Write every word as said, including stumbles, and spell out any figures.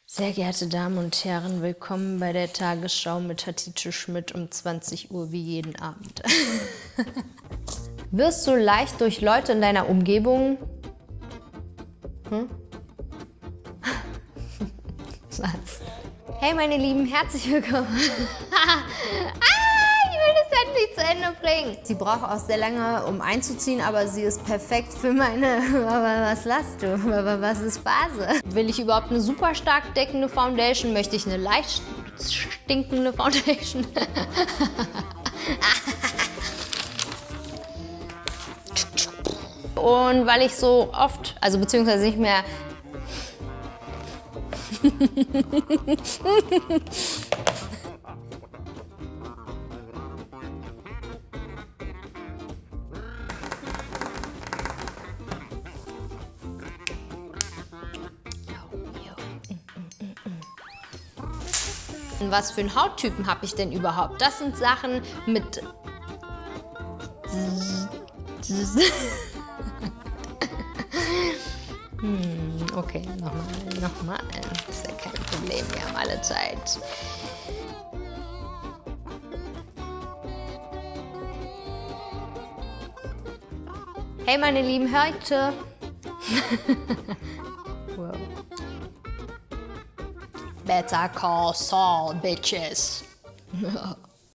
Sehr geehrte Damen und Herren, willkommen bei der Tagesschau mit Hatice Schmidt um zwanzig Uhr wie jeden Abend. Wirst du leicht durch Leute in deiner Umgebung? Hm? Was? Hey meine Lieben, herzlich willkommen. ah, ich will das endlich zu Ende bringen. Sie braucht auch sehr lange, um einzuziehen, aber sie ist perfekt für meine... Aber was lasst du? Aber was ist Phase? Will ich überhaupt eine super stark deckende Foundation? Möchte ich eine leicht stinkende Foundation? Und weil ich so oft, also beziehungsweise nicht mehr... Was für einen Hauttypen habe ich denn überhaupt? Das sind Sachen mit... hm, okay, nochmal, nochmal. Das ist ja kein Problem, wir haben alle Zeit. Hey meine Lieben, heute... wow. Better call Saul, bitches.